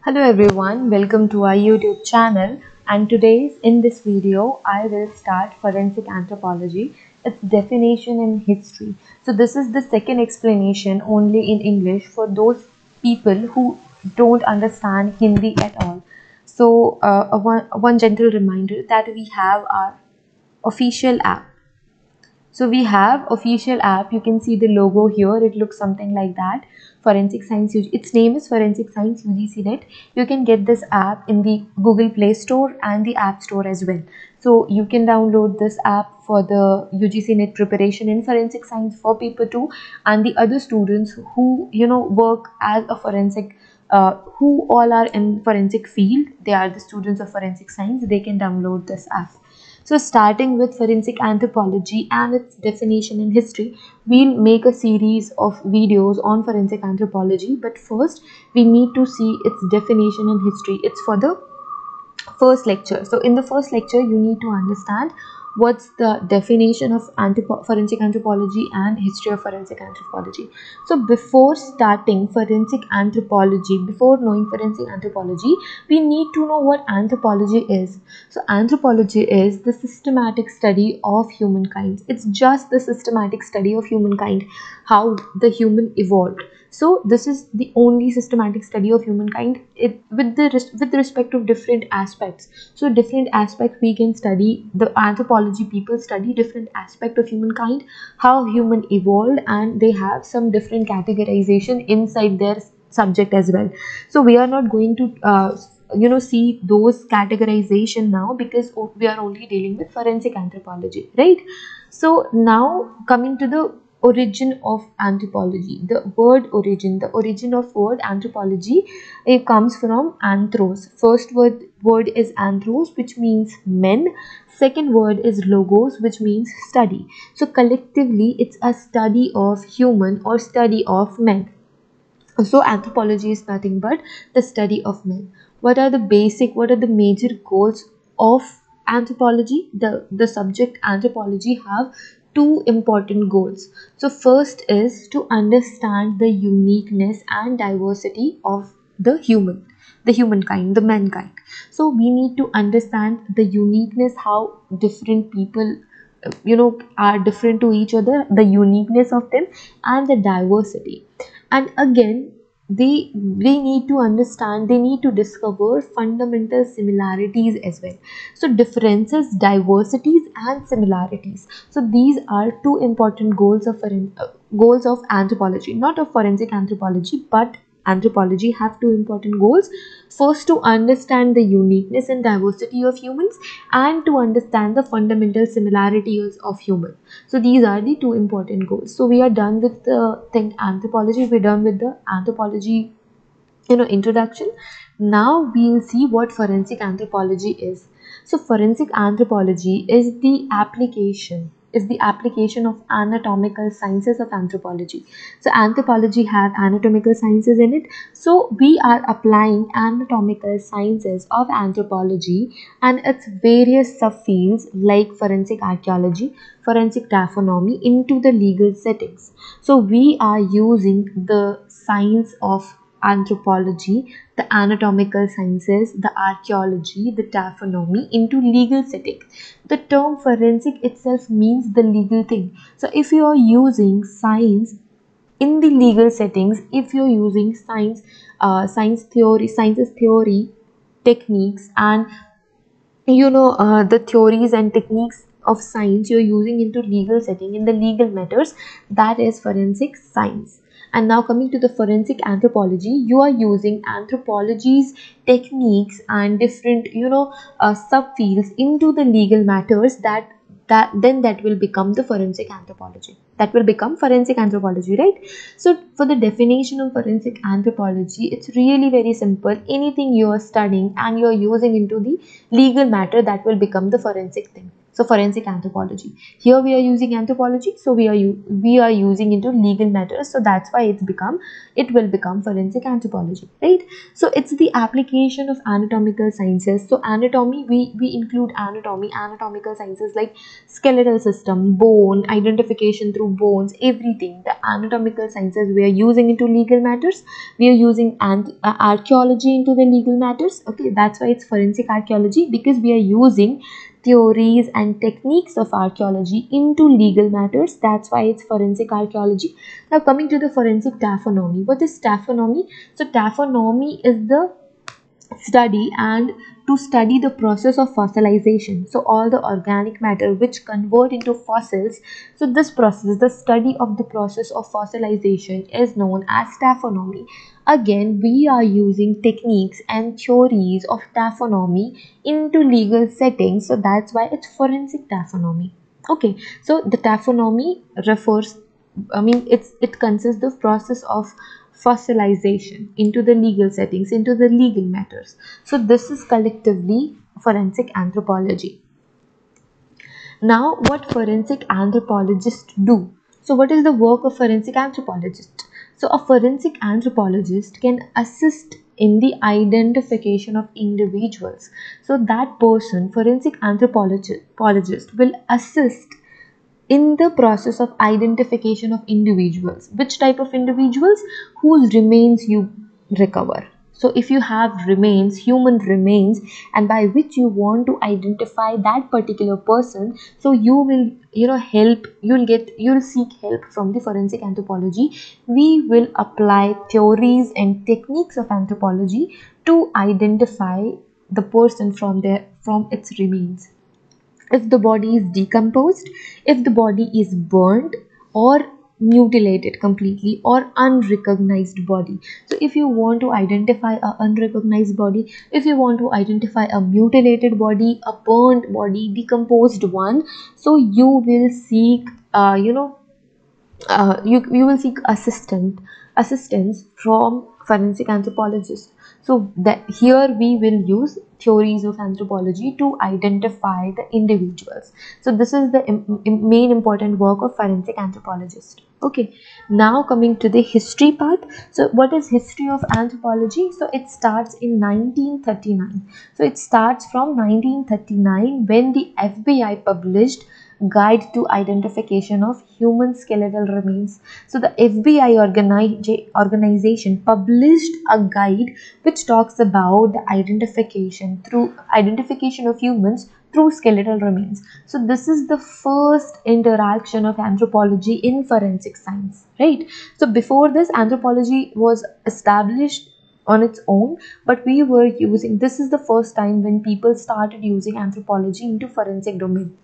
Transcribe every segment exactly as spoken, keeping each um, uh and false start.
Hello everyone, welcome to our YouTube channel, and today in this video I will start forensic anthropology, its definition in history. So this is the second explanation only in English for those people who don't understand Hindi at all. So uh, a one, a one gentle reminder that we have our official app. So we have official app. You can see the logo here. It looks something like that. Forensic Science U G. Its name is Forensic Science U G C Net. You can get this app in the Google Play Store and the App Store as well. So you can download this app for the U G C Net preparation in forensic science for paper two, and the other students who you know work as a forensic. Uh, who all are in forensic field. They are the students of forensic science. They can download this app. So starting with forensic anthropology and its definition in history, we'll make a series of videos on forensic anthropology. But first, we need to see its definition in history. It's for the first lecture. So in the first lecture, you need to understand what's the definition of anthropo forensic anthropology and history of forensic anthropology. So before starting forensic anthropology, before knowing forensic anthropology, we need to know what anthropology is. So anthropology is the systematic study of humankind. It's just the systematic study of humankind, how the human evolved. So this is the only systematic study of humankind it, with the with respect of different aspects. So different aspects we can study. The anthropology people study different aspect of humankind, how human evolved, and they have some different categorization inside their subject as well. So we are not going to uh, you know see those categorization now, because we are only dealing with forensic anthropology, right? So now coming to the origin of anthropology. The word origin, the origin of word anthropology, it comes from anthros. First word word is anthros, which means men. Second word is logos, which means study. So collectively it's a study of human or study of men. So anthropology is nothing but the study of men. What are the basic, what are the major goals of anthropology? The, the subject anthropology have two important goals. So first is to understand the uniqueness and diversity of the human, the humankind, the mankind. So we need to understand the uniqueness, how different people you know are different to each other, the uniqueness of them, and the diversity. And again, they they need to understand, they need to discover fundamental similarities as well. So differences, diversities, and similarities. So these are two important goals of uh, goals of anthropology, not of forensic anthropology, but anthropology have two important goals. First, to understand the uniqueness and diversity of humans, and to understand the fundamental similarities of humans. So these are the two important goals. So we are done with the thing anthropology. We're done with the anthropology you know introduction. Now we'll see what forensic anthropology is. So forensic anthropology is the application is the application of anatomical sciences of anthropology. So anthropology have anatomical sciences in it. So we are applying anatomical sciences of anthropology and its various subfields like forensic archaeology, forensic taphonomy into the legal settings. So we are using the science of anthropology, the anatomical sciences, the archaeology, the taphonomy into legal setting. The term forensic itself means the legal thing. So if you are using science in the legal settings, if you're using science, uh, science theory, sciences theory, techniques, and you know uh, the theories and techniques of science you're using into legal setting, in the legal matters, that is forensic science. And now coming to the forensic anthropology, you are using anthropology's techniques and different you know uh, subfields into the legal matters, that that then that will become the forensic anthropology, that will become forensic anthropology, right? So for the definition of forensic anthropology, it's really very simple. Anything you are studying and you are using into the legal matter, that will become the forensic thing. So forensic anthropology. Here we are using anthropology, so we are we are using into legal matters. So that's why it's become it will become forensic anthropology, right? So it's the application of anatomical sciences. So anatomy, we we include anatomy, anatomical sciences like skeletal system, bone identification through bones, everything. The anatomical sciences we are using into legal matters. We are using and uh, archaeology into the legal matters. Okay, that's why it's forensic archaeology, because we are using theories and techniques of archaeology into legal matters. That's why it's forensic archaeology. Now coming to the forensic taphonomy. What is taphonomy? So taphonomy is the study and to study the process of fossilization. So all the organic matter which convert into fossils. So this process, the study of the process of fossilization, is known as taphonomy. Again, we are using techniques and theories of taphonomy into legal settings. So that's why it's forensic taphonomy. Okay, so the taphonomy refers, I mean, it's it consists the process of fossilization into the legal settings, into the legal matters. So this is collectively forensic anthropology. Now, what forensic anthropologists do? So what is the work of forensic anthropologist? So a forensic anthropologist can assist in the identification of individuals. So that person, forensic anthropologist, will assist in the process of identification of individuals. Which type of individuals? Whose remains you recover. So if you have remains, human remains, and by which you want to identify that particular person, so you will, you know, help, you'll get, you'll seek help from the forensic anthropology. We will apply theories and techniques of anthropology to identify the person from their, from its remains. If the body is decomposed, if the body is burnt or mutilated completely, or unrecognized body. So if you want to identify a unrecognized body, if you want to identify a mutilated body, a burnt body, decomposed one, so you will seek uh, you know uh, you, you will seek assistant assistance from forensic anthropologists. So that here we will use theories of anthropology to identify the individuals. So this is the im im main important work of forensic anthropologist. Okay, now coming to the history part. So what is history of anthropology? So it starts in nineteen thirty-nine. So it starts from nineteen thirty-nine, when the F B I published Guide to Identification of Human Skeletal Remains. So the F B I organi organization published a guide which talks about the identification through identification of humans through skeletal remains. So this is the first interaction of anthropology in forensic science, right? So before this, anthropology was established on its own, but we were using, this is the first time when people started using anthropology into forensic domain.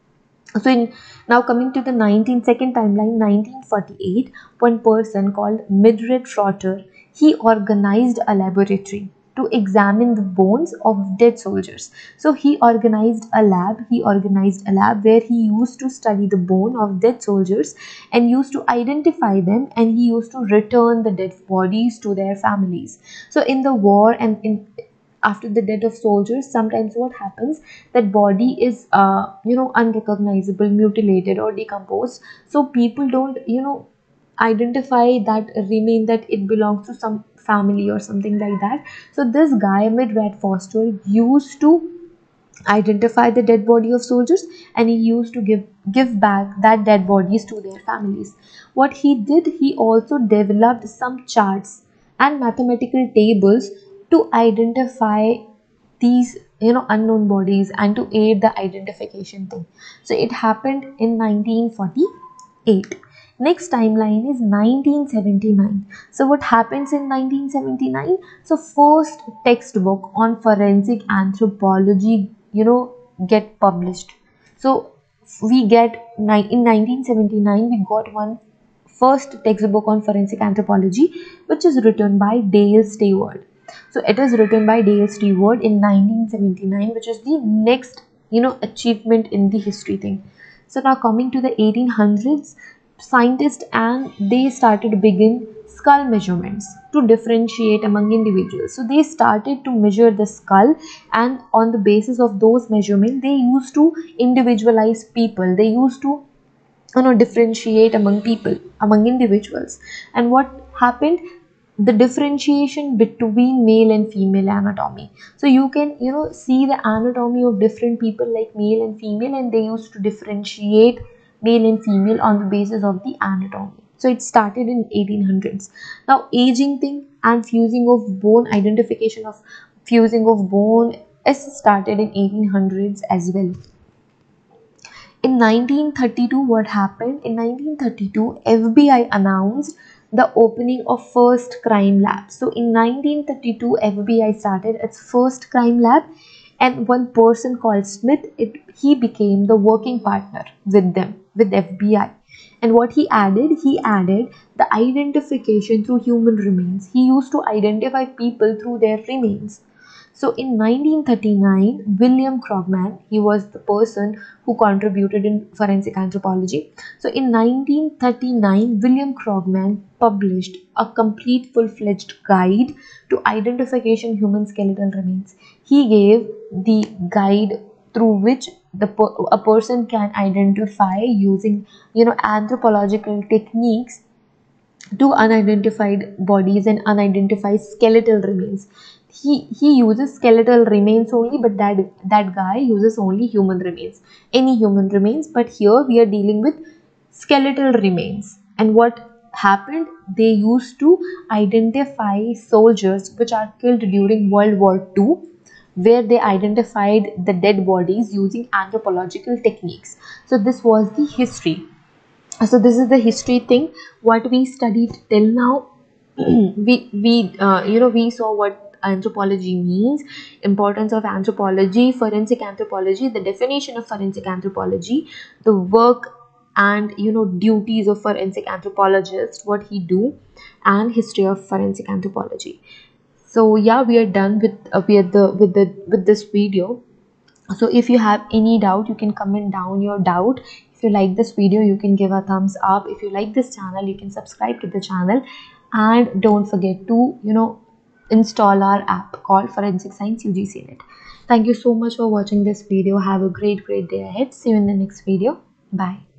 So in, now coming to the nineteenth second timeline, nineteen forty-eight, one person called Mildred Trotter, he organized a laboratory to examine the bones of dead soldiers. So he organized a lab, he organized a lab where he used to study the bone of dead soldiers and used to identify them, and he used to return the dead bodies to their families. So in the war and in after the death of soldiers, sometimes what happens, that body is uh, you know unrecognizable, mutilated or decomposed. So people don't, you know identify that remain, that it belongs to some family or something like that. So this guy, Mildred Foster, used to identify the dead body of soldiers, and he used to give give back that dead bodies to their families. What he did, he also developed some charts and mathematical tables to identify these, you know unknown bodies, and to aid the identification thing. So it happened in nineteen forty-eight. Next timeline is nineteen seventy-nine. So what happens in nineteen seventy-nine? So first textbook on forensic anthropology, you know get published. So we get in nineteen seventy-nine, we got one first textbook on forensic anthropology, which is written by Dale Stewart. So it is written by Dale Stewart in nineteen seventy-nine, which is the next, you know achievement in the history thing. So now coming to the eighteen hundreds, scientists and they started begin skull measurements to differentiate among individuals. So they started to measure the skull, and on the basis of those measurements they used to individualize people. They used to, you know, differentiate among people, among individuals. And what happened? The differentiation between male and female anatomy. So you can, you know, see the anatomy of different people like male and female, and they used to differentiate male and female on the basis of the anatomy. So it started in eighteen hundreds. Now aging thing and fusing of bone, identification of fusing of bone is started in eighteen hundreds as well. In nineteen thirty-two, what happened? In nineteen thirty-two, F B I announced the opening of first crime lab. So in nineteen thirty-two, F B I started its first crime lab, and one person called Smith, it, he became the working partner with them, with F B I. And what he added? He added the identification through human remains. He used to identify people through their remains. So in nineteen thirty-nine, William Krogman, he was the person who contributed in forensic anthropology. So in nineteen thirty-nine, William Krogman published a complete full-fledged guide to identification human skeletal remains. He gave the guide through which the a person can identify using, you know, anthropological techniques to unidentified bodies and unidentified skeletal remains. He he uses skeletal remains only, but that that guy uses only human remains, any human remains. But here we are dealing with skeletal remains. And what happened? They used to identify soldiers which are killed during World War Two, where they identified the dead bodies using anthropological techniques. So this was the history. So this is the history thing what we studied till now. we we uh, you know, we saw what anthropology means, importance of anthropology, forensic anthropology, the definition of forensic anthropology, the work and, you know, duties of forensic anthropologist, what he do, and history of forensic anthropology. So yeah, we are done with uh, with the with the with this video. So if you have any doubt, you can comment down your doubt. If you like this video, you can give a thumbs up. If you like this channel, you can subscribe to the channel, and don't forget to, you know, install our app called Forensic Science U G C Net. Thank you so much for watching this video. Have a great great day ahead. See you in the next video. Bye.